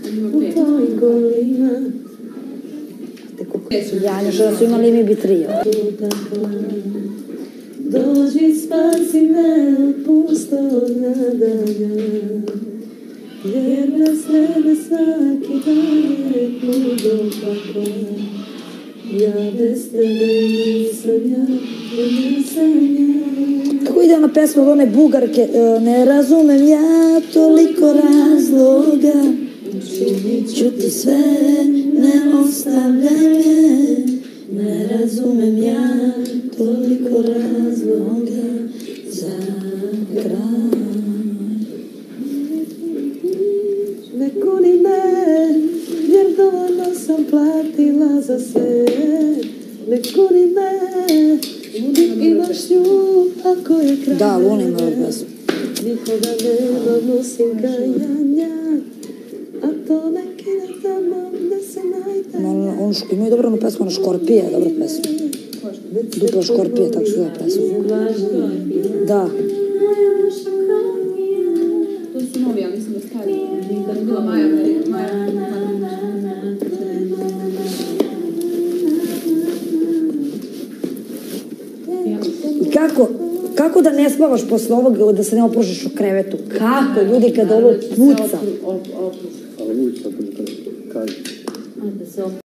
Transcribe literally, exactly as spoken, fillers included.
u tvojim golima. Janjuša da su imali mi bi trio. Dođi spasi me od pustog nadalja, jer bez tebe svaki dan je put do pakla. Ja bez tebe nisam ja, nisam ja. Kako ide ona pesma od one Bugarke? Ne razumem ja toliko razloga, ću ti sve, ne ostavljaj me. Ne razumem ja toliko razloga za kraj. Ne kuni me, jer dovoljno sam platila za sve. Ne kuni me, imaš nju ako je kraj. Da, Luna ima ovu pesmu. Nikoga nema, nosim kajanja, a to neki ne tamo gde se najdanja. Ono što imaju dobro onu pesmu, ona Škorpija je dobra pesma. Dupla Škorpija, tako se zove pesma. Da. To su novi, ja mislim da stari. Da je bila Maja. I kako, kako da ne spavaš posle ovog, da se ne opružiš u krevetu? Kako, ljudi, kada ovo puca? Ali uvijek sad kaže.